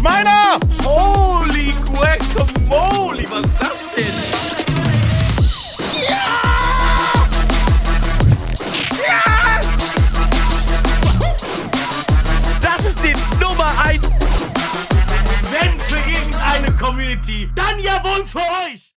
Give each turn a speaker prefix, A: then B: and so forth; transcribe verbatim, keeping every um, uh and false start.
A: meiner!
B: Holy guacamole, was ist das denn?
A: Ja! Ja! Das ist die Nummer eins. Wenn für irgendeine Community, dann ja wohl für euch!